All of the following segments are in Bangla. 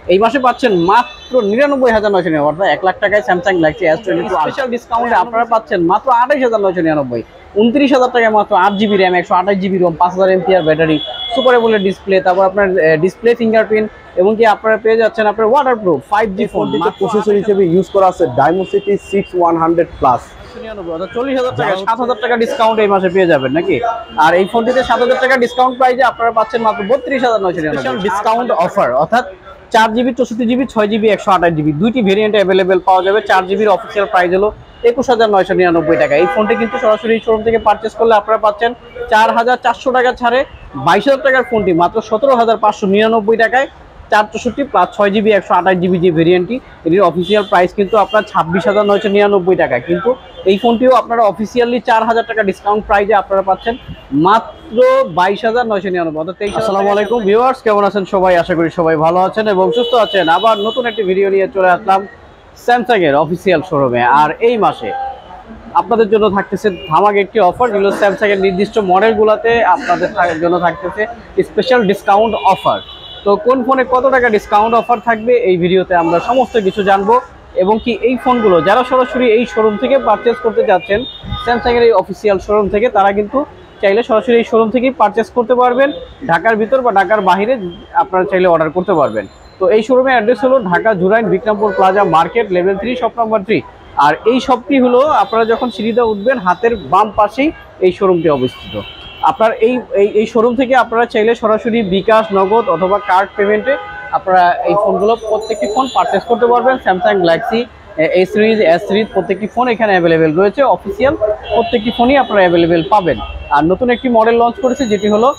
এই মাসে পাচ্ছেন মাত্র ৯৯,৯৯৯, অর্থাৎ ১ লাখ টাকায় স্যামসাং গ্যালাক্সি S22 স্পেশাল ডিসকাউন্টে আপনারা পাচ্ছেন মাত্র ২৮,৯৯৯, ২৯,০০০ টাকায় মাত্র ৮ GB RAM, ১28 GB ROM, ৫০০০ mAh battery, super AMOLED display, তারপর আপনার ডিসপ্লে ফিঙ্গারপ্রিন্ট, এবং কি আপনারা পেয়ে যাচ্ছেন আপনার ওয়াটারপ্রুফ 5G ফোন। প্রসেসর হিসেবে ইউজ করা আছে Dimensity 6100 প্লাস, ৪০,০০০ টাকা, ৭০০০ টাকা ডিসকাউন্ট এই মাসে পেয়ে যাবেন নাকি। আর এই ফোনটিতে ৭০০০ টাকা ডিসকাউন্ট প্রাইসে আপনারা পাচ্ছেন মাত্র ৩২,৯৯৯ ডিসকাউন্ট অফার, অর্থাৎ 4GB 64GB 6GB 128GB দুইটি ভেরিয়েন্ট অ্যাভেলেবেল পাওয়া যাবে। 4GBর অফিসিয়াল প্রাইস হলো ২১,৯৯৯ টাকা। এই ফোনটি কিন্তু সরাসরি শোরুম থেকে পারচেস করলে আপনারা পাচ্ছেন ৪,৪০০ টাকা ছাড়ে ২২,০০০ টাকার ফোনটি মাত্র ১৭,৫৯৯ টাকায়। 464 প্লাস 6GB 128GB যে ভেরিয়েন্টটি, এটির অফিসিয়াল প্রাইস কিন্তু আপনার ২৬,৯৯৯ টাকা, কিন্তু এই ফোনটিও আপনারা অফিসিয়ালি ৪,০০০ টাকা ডিসকাউন্ট প্রাইসে আপনারা পাচ্ছেন মাত্র ২২,৯৯৯, অর্থাৎ ২৩। আসসালামু আলাইকুম ভিউয়ার্স, কেমন আছেন সবাই? আশা করি সবাই ভালো আছেন এবং সুস্থ আছেন। আবার নতুন একটি ভিডিও নিয়ে চলে আসলাম স্যামসাং এর অফিসিয়াল শোরুমে। আর এই মাসে আপনাদের জন্য থাকতেছে ধামাকা একটি অফার, যেগুলো স্যামসাং এর নির্দিষ্ট মডেলগুলোতে আপনাদের জন্য থাকতেছে স্পেশাল ডিসকাউন্ট অফার। তো কোন ফোনে কত টাকা ডিসকাউন্ট অফার থাকবে এই ভিডিওতে আমরা সমস্ত কিছু জানবো, এবং কি এই ফোনগুলো যারা সরাসরি এই শোরুম থেকে পারচেস করতে যাচ্ছেন স্যামসাং এর এই অফিসিয়াল শোরুম থেকে, তারা কিন্তু চাইলে সরাসরি এই শোরুম থেকেই পারচেস করতে পারবেন। ঢাকার ভিতর বা ঢাকার বাইরে আপনারা চাইলে অর্ডার করতে পারবেন। তো এই শোরুমের অ্যাড্রেস হলো Dhaka Jurain Bikrampur plaza market, level 3, shop number 3। আর এই শপটি হলো আপনারা যখন সিঁড়িতে উঠবেন হাতের বাম পাশেই এই শোরুমটি অবস্থিত। আপনার এই শোরুম থেকে আপনারা চাইলে সরাসরি বিকাশ, নগদ অথবা কার্ড পেমেন্টে আপনারা এই ফোনগুলো প্রত্যেকটি ফোন পারচেস করতে পারবেন। Samsung Galaxy A series, S series প্রত্যেকটি ফোন এখানে অ্যাভেলেবেল রয়েছে। অফিসিয়াল প্রত্যেকটি ফোনই আপনারা অ্যাভেলেবেল পাবেন। আর নতুন একটি মডেল লঞ্চ করেছে যেটি হলো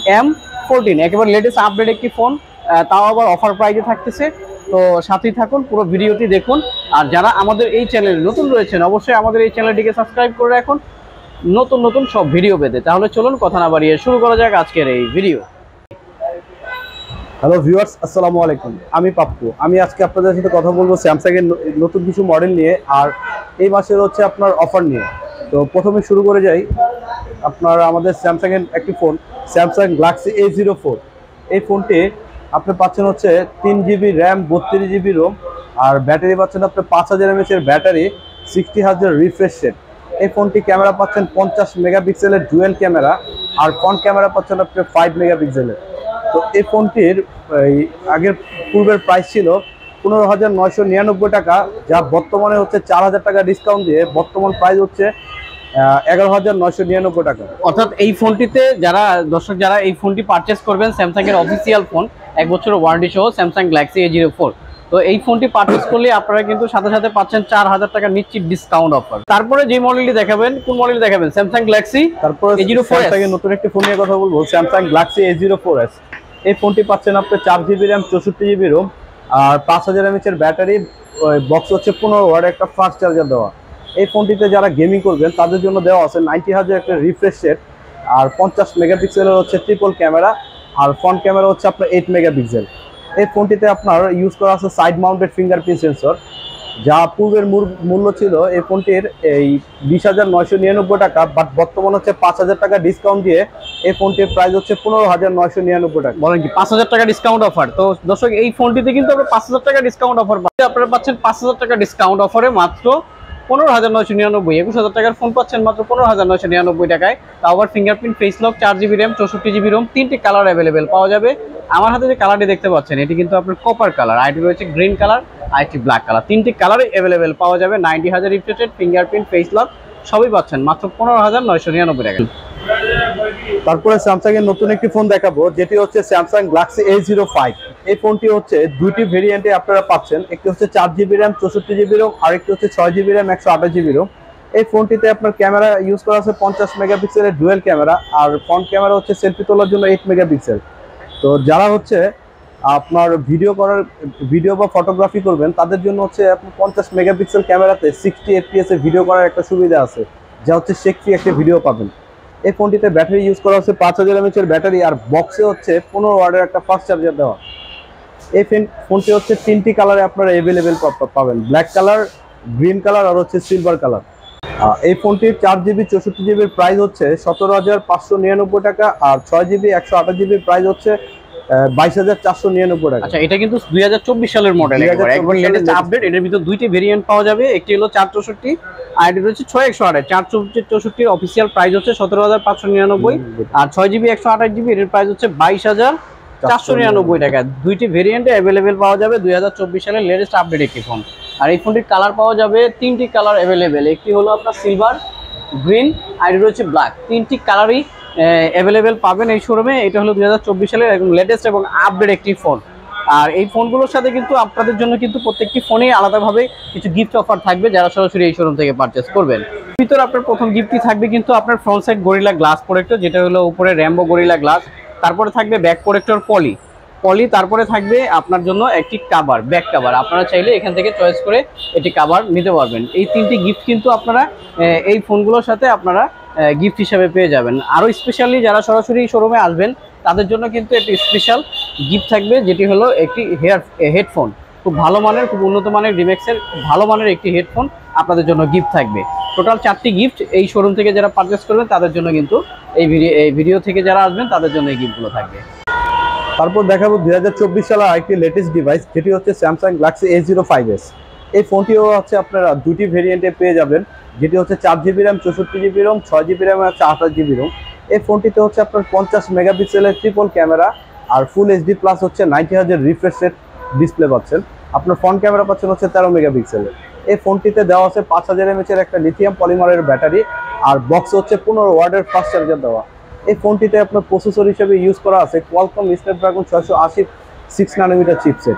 M14, একেবারে লেটেস্ট আপডেট একটি ফোন, তাও আবার অফার প্রাইসে থাকতেছে। তো সাথেই থাকুন, পুরো ভিডিওটি দেখুন। আর যারা আমাদের এই চ্যানেলে নতুন রয়েছেন অবশ্যই আমাদের এই চ্যানেলটিকে সাবস্ক্রাইব করে রাখুন নতুন নতুন সব ভিডিও পেতে। তাহলে চলুন কথা না বাড়িয়ে শুরু করা যাক আজকের এই ভিডিও। হ্যালো ভিউয়ার্স, আসসালামু আলাইকুম। আমি পাপ্পু। আমি আজকে আপনাদের সাথে কথা বলবো স্যামসাং এর নতুন কিছু মডেল নিয়ে, আর এই মাসের হচ্ছে আপনার অফার নিয়ে। তো প্রথমে শুরু করে যাই আপনার আমাদের স্যামসাং এর একটি ফোন, স্যামসাং গ্যালাক্সি A04। এই ফোনটি আপনি পাচ্ছেন হচ্ছে 3GB র্যাম, 32GB রোম, আর ব্যাটারি পাচ্ছেন আপনি 5000 mAh এর ব্যাটারি, 60Hz রিফ্রেশ রেট। এই ফোনটি ক্যামেরা পাচ্ছেন 50 মেগাপিক্সেলের ডুয়েল ক্যামেরা, আর ফ্রন্ট ক্যামেরা পাচ্ছেন আপনি 5 মেগাপিক্সেলের। তো এই ফোনটির আগের পূর্বের প্রাইস ছিল 15,999 টাকা, যা বর্তমানে হচ্ছে 4,000 টাকা ডিসকাউন্ট দিয়ে বর্তমান প্রাইস হচ্ছে 11,999 টাকা। অর্থাৎ এই ফোনটিতে যারা এই ফোনটি পারচেস করবেন, স্যামসাং এর অফিসিয়াল ফোন 1 বছরের ওয়ারেন্টি সহ স্যামসাং গ্যালাক্সি A04, তো এই ফোনটি পারচেস করলে আপনারা কিন্তু সাথে সাথে পাচ্ছেন 4,000 টাকা নিশ্চিত ডিসকাউন্ট অফার। তারপরে যে মডেলটি দেখাবেন, কোন মডেল দেখাবেন? স্যামসাং গ্যালাক্সি তারপরে A04 থেকে নতুন একটি ফোন নিয়ে কথা বলবো, স্যামসাং গ্যালাক্সি A04s। এই ফোনটি পাচ্ছেন আপনি 4GB র্যাম, 64GB রোম, আর 5000 mAh এর ব্যাটারি, বক্স হচ্ছে 15 ওয়াট একটা ফাস্ট চার্জার দেওয়া। এই ফোনটিতে যারা গেমিং করবেন তাদের জন্য দেওয়া আছে 90Hz একটা রিফ্রেশ রেট, আর 50 মেগাপিক্সেলের হচ্ছে ট্রিপল ক্যামেরা, আর ফ্রন্ট ক্যামেরা হচ্ছে আপনার 8 মেগাপিক্সেল। এই ফোনটিতে আপনার ইউজ করা আছে সাইড মাউন্টেড ফিঙ্গারপ্রিন্ট সেন্সর, যা পূর্বের মূল্য ছিল এই ফোনটির 20,999 টাকা, বাট বর্তমানে হচ্ছে 5,000 টাকা ডিসকাউন্ট দিয়ে এই ফোনটির প্রাইস হচ্ছে 15,999 টাকা। বলেন কি 5,000 টাকা ডিসকাউন্ট অফার? তো দর্শক, এই ফোনটিতে কিন্তু আপনারা 5,000 টাকা ডিসকাউন্ট অফার আপনারা পাচ্ছেন 5,000 টাকা ডিসকাউন্ট অফারে মাত্র 15,999। 21,000 টাকার ফোন পাচ্ছেন মাত্র 15,999 টাকায়। তাও আবার fingerprint, face lock, 4GB RAM, 64GB ROM, 3টি কালার অ্যাভেলেবেল পাওয়া যাবে। আমার হাতে যে কালারটি দেখতে পাচ্ছেন এটি কিন্তু আপনার কপার কালার, আইটি রয়েছে গ্রিন কালার, আইটি ব্ল্যাক কালার, 3টি কালারই অ্যাভেলেবেল পাওয়া যাবে। 90Hz refresh rate, fingerprint, face lock সবই পাচ্ছেন মাত্র 15,999 টাকা। তারপরে স্যামসাং এর নতুন একটি ফোন দেখাবো, যেটি হচ্ছে স্যামসাং গ্যালাক্সি A05। এই ফোনটি হচ্ছে দুইটি ভেরিয়েন্টে আপনারা পাচ্ছেন, একটি হচ্ছে 4GB র্যাম, 64GB রোম, আর একটি হচ্ছে 6GB র্যাম, 128GB রোম। এই ফোনটিতে আপনার ক্যামেরা ইউজ করা আছে 50 মেগাপিক্সেলের ডুয়েল ক্যামেরা, আর ফ্রন্ট ক্যামেরা হচ্ছে সেলফি তোলার জন্য 8 মেগাপিক্সেল। তো যারা হচ্ছে আপনার ভিডিও বা ফটোগ্রাফি করবেন তাদের জন্য হচ্ছে আপনি 50 মেগাপিক্সেল ক্যামেরাতে 60 FPS এ ভিডিও করার একটা সুবিধা আছে, যা হচ্ছে শেকফি একটা ভিডিও পাবেন। এই ফোনটিতে ব্যাটারি ইউজ করা হচ্ছে 5000 mAh এর ব্যাটারি, আর বক্সে হচ্ছে 15 ওয়াটের একটা ফাস্ট চার্জার দেওয়া। এই ফোনটি হচ্ছে 3টি কালারে আপনারা অ্যাভেলেবেল পাবেন, ব্ল্যাক কালার, গ্রিন কালার, আর হচ্ছে সিলভার কালার। এই ফোনটির 4GB 64GB এর প্রাইস হচ্ছে 17,599 টাকা, আর 6GB 128GB প্রাইস হচ্ছে 22,499 টাকা। আচ্ছা, এটা কিন্তু 2024 সালের মডেল, একবার লেটেস্ট আপডেট। এটার ভিতর দুইটি ভেরিয়েন্ট পাওয়া যাবে, একটি হলো 464 আর এটি হচ্ছে 6128। 464 অফিসিয়াল প্রাইস হচ্ছে 17,599 আর 6GB 128GB এর প্রাইস হচ্ছে 22,499 টাকা। দুইটি ভেরিয়েন্টে অ্যাভেলেবেল পাওয়া যাবে 2024 সালের লেটেস্ট আপডেট একটি ফোন। আর এই ফোনটির কালার পাওয়া যাবে তিনটি কালার অ্যাভেলেবেল, একটি হলো আপনার সিলভার, গ্রিন আর এটি হচ্ছে ব্ল্যাক। তিনটি কালারই অ্যাভেলেবেল পাবেন এই শোরুমে। এটা হলো 2024 সালের একদম লেটেস্ট এবং আপডেট একটি ফোন। আর এই ফোনগুলোর সাথে কিন্তু আপনাদের জন্য কিন্তু প্রত্যেকটি ফোনেই আলাদাভাবে কিছু গিফট অফার থাকবে যারা সরাসরি এই শোরুম থেকে পারচেস করবেন। ভিতরে আপনার প্রথম গিফটটি থাকবে কিন্তু আপনার front side Gorilla glass protector, যেটা হলো উপরে র্যাম্বো গরিলা গ্লাস, তারপরে থাকবে ব্যাক প্রোটেক্টর পলি, তারপরে থাকবে আপনার জন্য একটি কাভার, ব্যাক কাভার। আপনারা চাইলে এখান থেকে চয়েস করে এটি কাভার নিতে পারবেন। এই তিনটি গিফট কিন্তু আপনারা এই ফোনগুলোর সাথে আপনারা গিফট হিসাবে পেয়ে যাবেন। আরও স্পেশালি যারা সরাসরি শোরুমে আসবেন তাদের জন্য কিন্তু একটি স্পেশাল গিফট থাকবে, যেটি হলো একটি হেডফোন, খুব ভালো মানের, খুব উন্নত মানের ডিমেক্সের ভালো মানের একটি হেডফোন আপনাদের জন্য গিফট থাকবে। টোটাল 4টি গিফট এই শোরুম থেকে যারা পারচেস করবেন তাদের জন্য কিন্তু এই ভিডিও থেকে যারা আসবেন তাদের জন্য এই গিফটগুলো থাকবে। তারপর দেখাবো 2024 সালের আরেকটি লেটেস্ট ডিভাইস, যেটি হচ্ছে স্যামসাং গ্যালাক্সি A05s। এই ফোনটিও হচ্ছে আপনারা দুটি ভেরিয়েন্টে পেয়ে যাবেন, যেটি হচ্ছে 4GB RAM 64GB ROM, 6GB RAM আর 28GB রোম। এই ফোনটিতে হচ্ছে আপনার 50 মেগাপিক্সেলের ট্রিপল ক্যামেরা আর ফুল HD প্লাস হচ্ছে 90Hz রিফ্রেশ রেট ডিসপ্লে পাচ্ছেন। আপনার ফ্রন্ট ক্যামেরা পাচ্ছেন হচ্ছে 13 মেগাপিক্সেলের। এই ফোনটিতে দেওয়া আছে 5000 mAh এর একটা লিথিয়াম পলিমারের ব্যাটারি আর বক্স হচ্ছে 15 ওয়াটের ফাস্ট চার্জার দেওয়া। এই ফোনটিতে আপনার প্রসেসর হিসেবে ইউজ করা আছে Qualcomm Snapdragon 680 6 nanometre chipset.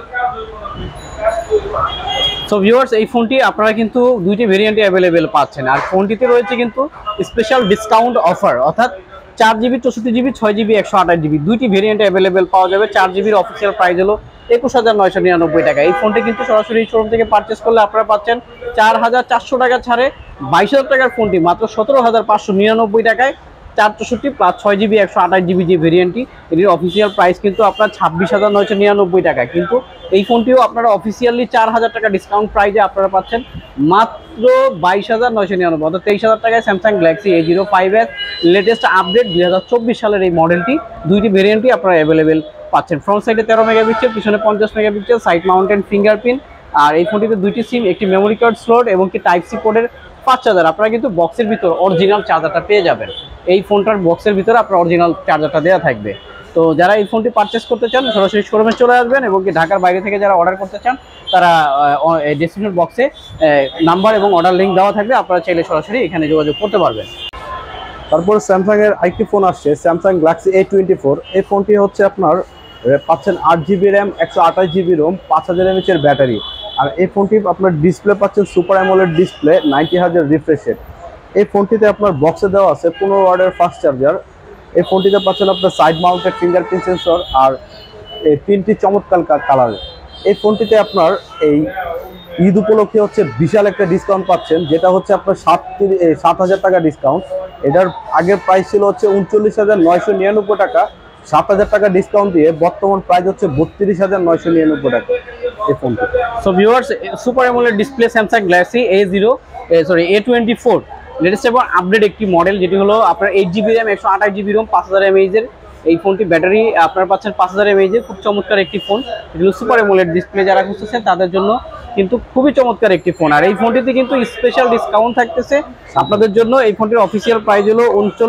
So viewers, এই ফোনটি আপনারা কিন্তু দুইটি ভেরিয়েন্টে অ্যাভেলেবেল পাচ্ছেন। আর ফোনটিতে রয়েছে কিন্তু স্পেশাল ডিসকাউন্ট অফার, অর্থাৎ 4GB 64GB 6GB 128GB দুইটি ভেরিয়েন্টে অ্যাভেলেবেল পাওয়া যাবে। 4GBর অফিসিয়াল প্রাইস হলো 21,999 টাকা। এই ফোনটি কিন্তু সরাসরি শোরুম থেকে পারচেস করলে আপনারা পাচ্ছেন 4,400 টাকা ছাড়ে 22,000 টাকার ফোনটি মাত্র 17,599 টাকায়। 464 প্লাস 6GB 128GB যে ভেরিয়েন্টটি, এটির অফিসিয়াল প্রাইস কিন্তু আপনার 26,999 টাকা। কিন্তু এই ফোনটিও আপনারা অফিসিয়ালি 4,000 টাকা ডিসকাউন্ট প্রাইসে আপনারা পাচ্ছেন মাত্র 22,999, অর্থাৎ 23,000 টাকায় Samsung Galaxy A05s latest update 2024 সালের এই মডেলটি। দুইটি ভেরিয়েন্টই আপনারা অ্যাভেলেবেল পাচ্ছেন। ফ্রন্ট সাইডে 13 মেগাপিক্সেল, পিছনে 50 মেগাপিক্সেল, সাইড মাউন্টেন ফিঙ্গারপ্রিন্ট। আর এই ফোনটিতে দুইটি সিম, একটি মেমোরি কার্ড স্লট এবং কি টাইপ সি পোর্টের ফাস্ট চার্জার। আপনারা কিন্তু বক্সের ভিতর অরিজিনাল চার্জারটা পেয়ে যাবেন। এই ফোনটার বক্সের ভিতরে আপনার অরিজিনাল চার্জারটা দেওয়া থাকবে। তো যারা এই ফোনটি পারচেস করতে চান সরাসরি শোরুমে চলে আসবেন, এবং কি ঢাকার বাইরে থেকে যারা অর্ডার করতে চান তারা ডেসক্রিপশন বক্সে নাম্বার এবং অর্ডার লিঙ্ক দেওয়া থাকবে, আপনারা চাইলে সরাসরি এখানে যোগাযোগ করতে পারবেন। তারপর স্যামসাং এর আরেকটি ফোন আসছে, স্যামসাং গ্যালাক্সি A24। এই ফোনটি হচ্ছে আপনার পাচ্ছেন 8GB RAM 128GB ROM, 5000 mAh এর ব্যাটারি। আর এই ফোনটি আপনার ডিসপ্লে পাচ্ছেন super AMOLED display, 90Hz refresh rate. এই ফোনটিতে আপনার বক্সে দেওয়া আছে 15 ওয়াটের ফাস্ট চার্জার। এই ফোনটিতে পাচ্ছেন আপনার সাইড মাউন্টেড ফিঙ্গারপ্রিন্ট সেন্সর আর তিনটি চমৎকার কালার। এই ফোনটিতে আপনার এই ঈদ উপলক্ষে হচ্ছে বিশাল একটা ডিসকাউন্ট পাচ্ছেন, যেটা হচ্ছে আপনার 7,000 টাকা ডিসকাউন্ট। এটার আগের প্রাইস ছিল হচ্ছে 39,999 টাকা। 7,000 টাকা ডিসকাউন্ট দিয়ে বর্তমান প্রাইস হচ্ছে 32,999 টাকা এই ফোনটি। So viewers, super AMOLED display Samsung Galaxy A24 latest এবং আপডেট একটি মডেল, যেটি হলো আপনার 8GB RAM 128GB ROM, 5000 mAh এর। এই ফোনটি ব্যাটারি আপনারা পাচ্ছেন 5000 mAh এর, খুব চমৎকার একটি ফোন। এগুলো সুপার অ্যামোলেড ডিসপ্লে যারা খুঁজতেছেন তাদের জন্য কিন্তু খুবই চমৎকার একটি ফোন। আর এই ফোনটিতে কিন্তু স্পেশাল ডিসকাউন্ট থাকতেছে আপনাদের জন্য। এই ফোনটির অফিসিয়াল প্রাইস হলো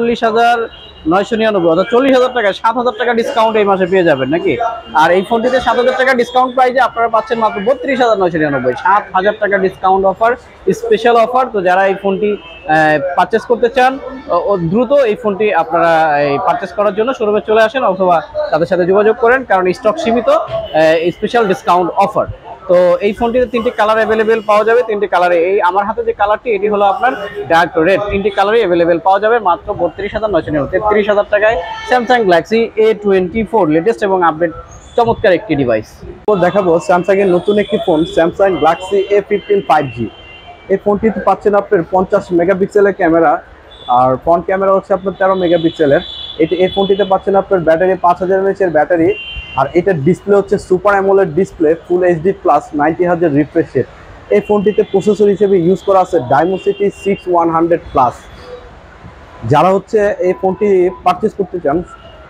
39,999, অর্থাৎ 40,000 টাকা, 7,000 টাকা ডিসকাউন্ট এই মাসে পেয়ে যাবেন নাকি। আর এই ফোনটিতে 7,000 টাকা ডিসকাউন্ট প্রাইসে আপনারা পাচ্ছেন মাত্র 32,999, 7,000 টাকা ডিসকাউন্ট অফার, স্পেশাল অফার। তো যারা এই ফোনটি পারচেস করতে চান দ্রুত এই ফোনটি আপনারা পারচেস করার জন্য শোরুমে চলে আসেন, অথবা তাদের সাথে যোগাযোগ করেন, কারণ স্টক সীমিত, স্পেশাল ডিসকাউন্ট অফার। তো এই ফোনটিতে তিনটি কালার অ্যাভেলেবেল পাওয়া যাবে। তিনটি কালারে, এই আমার হাতে যে কালারটি এটি হলো আপনার ডার্ক রেড। তিনটি কালারই অ্যাভেলেবেল পাওয়া যাবে মাত্র 32,999, 33,000 টাকায় স্যামসাং গ্যালাক্সি A24 লেটেস্ট এবং আপডেট চমৎকার একটি ডিভাইস। দেখাবো স্যামসাং এর নতুন একটি phone, Samsung Galaxy A15 5G। এই ফোনটিতে পাচ্ছেন আপনার 50 মেগাপিক্সেলের ক্যামেরা আর ফ্রন্ট ক্যামেরা হচ্ছে আপনার 13 মেগাপিক্সেলের। এই ফোনটিতে পাচ্ছেন আপনার ব্যাটারি 5000 mAh এর ব্যাটারি। আর এটার ডিসপ্লে হচ্ছে super AMOLED display, full HD plus 90Hz refresh rate. এই ফোনটিতে প্রসেসর হিসেবে ইউজ করা আছে Dimensity 6100 প্লাস। যারা হচ্ছে এই ফোনটি পারচেস করতে চান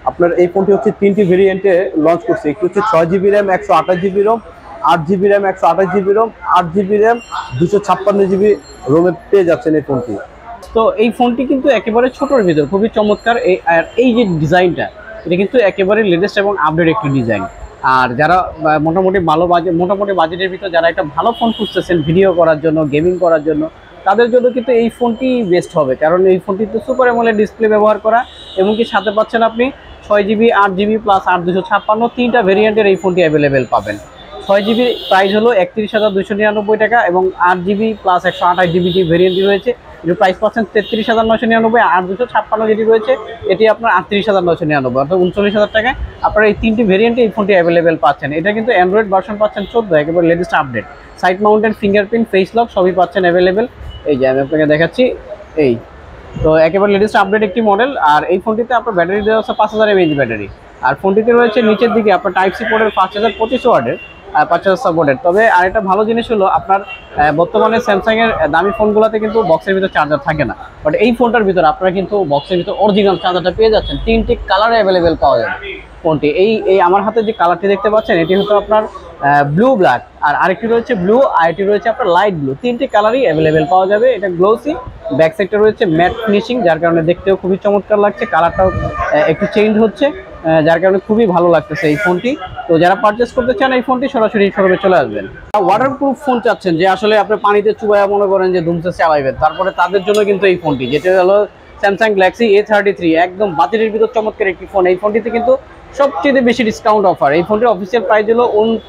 আপনার এই ফোনটি হচ্ছে 3টি ভেরিয়েন্টে লঞ্চ করছে। একটি হচ্ছে 6GB RAM 128GB ROM, 8GB RAM 128GB ROM, 8GB RAM 256GB রোমে পেয়ে যাচ্ছেন এই ফোনটি। তো এই ফোনটি কিন্তু একেবারে ছোটোর ভিতর খুবই চমৎকার। আর এই যে ডিজাইনটা, এটা কিন্তু একেবারে লেটেস্ট এবং আপডেট একটি ডিজাইন। আর যারা মোটামুটি বাজেটের ভিতর যারা একটা ভালো ফোন খুঁজতেছেন ভিডিও করার জন্য, গেমিং করার জন্য, তাদের জন্য কিন্তু এই ফোনটি বেস্ট হবে। কারণ এই ফোনটিতে সুপার অ্যামোলেড ডিসপ্লে ব্যবহার করা, এবং কি সাথে পাচ্ছেন আপনি 6GB 8GB প্লাস 8 256 3টা ভেরিয়েন্টের এই ফোনটি অ্যাভেলেবেল পাবেন। 6GB প্রাইস হলো 31,299 টাকা, এবং 8GB প্লাস 128GB যে ভেরিয়েন্টটি রয়েছে এর প্রাইস পাচ্ছেন 33,999। আর 256 যেটি রয়েছে এটি আপনার 38,999, অর্থাৎ 39,000 টাকায় আপনারা এই 3টি ভেরিয়েন্টে এই ফোনটি অ্যাভেলেবেল পাচ্ছেন। এটা কিন্তু অ্যান্ড্রয়েড ভার্সন পাচ্ছেন 14, একেবারে latest update. Side mounted fingerprint, face lock সবই পাচ্ছেন অ্যাভেলেবেল। এই যে আমি আপনাকে দেখাচ্ছি, এই তো একেবারে লেটেস্ট আপডেট একটি মডেল। আর এই ফোনটিতে আপনার ব্যাটারি দেওয়া হচ্ছে 5000 mAh ব্যাটারি। আর ফোনটিতে রয়েছে নিচের দিকে আপনার টাইপ সি পোর্টের 5025 ওয়াটের 5000 সাপোর্টেড। তবে আরেকটা ভালো জিনিস হলো আপনার বর্তমানে স্যামসাংয়ের দামি ফোনগুলোতে কিন্তু বক্সের ভিতর চার্জার থাকে না, বাট এই ফোনটার ভিতর আপনারা কিন্তু বক্সের ভিতর অরিজিনাল চার্জারটা পেয়ে যাচ্ছেন। 3টি কালারে অ্যাভেলেবেল পাওয়া যাবে ফোনটি। এই আমার হাতে যে কালারটি দেখতে পাচ্ছেন এটি হচ্ছে আপনার ব্লু ব্ল্যাক, আর আরেকটি রয়েছে ব্লু, আরেকটি রয়েছে আপনার লাইট ব্লু। 3টি কালারই অ্যাভেলেবেল পাওয়া যাবে। এটা গ্লোসি, ব্যাক সাইডটা রয়েছে ম্যাট ফিনিশিং, যার কারণে দেখতেও খুবই চমৎকার লাগছে। কালারটাও একটু চেঞ্জ হচ্ছে, যার কারণে খুবই ভালো লাগতেছে এই ফোনটি। তো যারা পারচেস করতে চান এই ফোনটি সরাসরি শোরুমে চলে আসবেন। ওয়াটারপ্রুফ ফোন চাচ্ছেন, যে আসলে আপনি পানিতে চুবাইয়া মনে করেন যে ধুমসে চালাইবেন, তারপরে তাদের জন্য কিন্তু এই ফোনটি, যেটা হলো স্যামসাং গ্যালাক্সি A33, একদম বাজেটের ভিতর চমৎকার একটি ফোন। এই ফোনটিতে কিন্তু সবচেয়ে বেশি ডিসকাউন্ট অফার। এই ফোনটির অফিসিয়াল প্রাইস হলো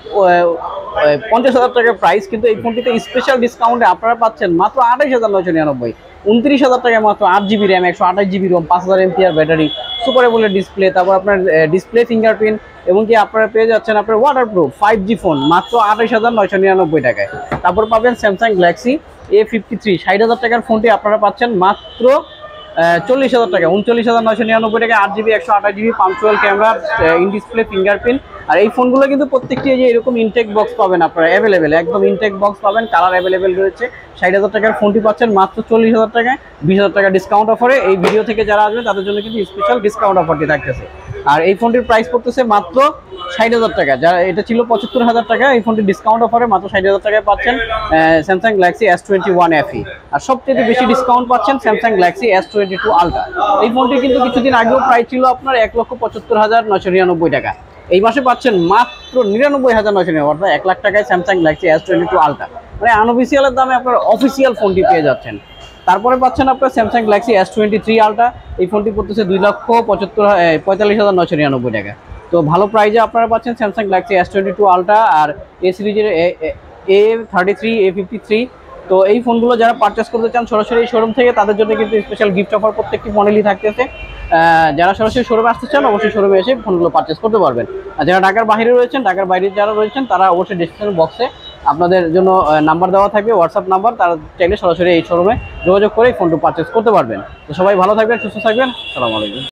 50,000 টাকার প্রাইস, কিন্তু এই ফোনটিতে স্পেশাল ডিসকাউন্টে আপনারা পাচ্ছেন মাত্র 28,999, 29,000 টাকায় মাত্র 8GB RAM 128GB ROM, 5000 mAh battery, super AMOLED display, তারপর আপনার ডিসপ্লে ফিঙ্গারপ্রিন্ট, এবং কি আপনারা পেয়ে যাচ্ছেন আপনার ওয়াটারপ্রুফ 5G ফোন মাত্র 28,999 টাকায়। তারপর পাবেন স্যামসাং গ্যালাক্সি A53 60,000 টাকার ফোনটি আপনারা পাচ্ছেন মাত্র 40,000 টাকা, 39,999 টাকা, 8GB 128GB পাঞ্চুয়াল ক্যামেরা, ইন ডিসপ্লে ফিঙ্গারপ্রিন্ট। আর এই ফোনগুলো কিন্তু প্রত্যেকটি যে এরকম ইনটেক বক্স পাবেন আপনারা অ্যাভেলেবেল, একদম ইনটেক বক্স পাবেন, কালার অ্যাভেলেবেল রয়েছে। 60,000 টাকার ফোনটি পাচ্ছেন মাত্র 40,000 টাকায়, 20,000 টাকা ডিসকাউন্ট অফারে। এই ভিডিও থেকে যারা আসবে তাদের জন্য কিন্তু স্পেশাল ডিসকাউন্ট অফারটি থাকতেছে। আর এই ফোনটির প্রাইস পড়তেছে মাত্র 60,000 টাকা, যা এটা ছিল 75,000 টাকা। এই ফোনটি ডিসকাউন্ট অফারে মাত্র 60,000 টাকায় পাচ্ছেন স্যামসাং গ্যালাক্সি S21 FE। আর সবচেয়ে বেশি ডিসকাউন্ট পাচ্ছেন স্যামসাং গ্যালাক্সি S22 আলট্রা। এই ফোনটি কিন্তু কিছুদিন আগেও প্রাইস ছিল আপনার 1,75,999 টাকা। এই মাসে পাচ্ছেন মাত্র 99,999, অর্থাৎ 1 লাখ টাকায় স্যামসাং গ্যালাক্সি S22 আলট্রা। মানে আনঅফিসিয়ালের দামে আপনার অফিসিয়াল ফোনটি পেয়ে যাচ্ছেন। তারপরে পাচ্ছেন আপনার স্যামসাং গ্যালাক্সি S23 আলট্রা। এই ফোনটি পড়তেছে 2,45,999 টাকা। তো ভালো প্রাইজে আপনারা পাচ্ছেন স্যামসাং গ্যালাক্সি S22 আলট্রা আর এ সিরিজের A33, A53। তো এই ফোনগুলো যারা পারচেস করতে চান সরাসরি শোরুম থেকে, তাদের জন্য কিন্তু স্পেশাল গিফট অফার প্রত্যেকটি মডেলই থাকতেছে। যারা সরাসরি শোরুমে আসতে চান অবশ্যই শোরুমে এসে ফোনগুলো পারচেস করতে পারবেন। আর যারা ঢাকার বাইরে রয়েছেন, ঢাকার বাইরে যারা রয়েছেন তারা অবশ্যই ডেসক্রিপশন বক্সে আপনাদের জন্য নাম্বার দেওয়া থাকবে, হোয়াটসঅ্যাপ নাম্বার, তারা চাইলে সরাসরি এই শোরুমে যোগাযোগ করে এই ফোনটি পারচেস করতে পারবেন। তো সবাই ভালো থাকবেন, সুস্থ থাকবেন, আসসালামু আলাইকুম।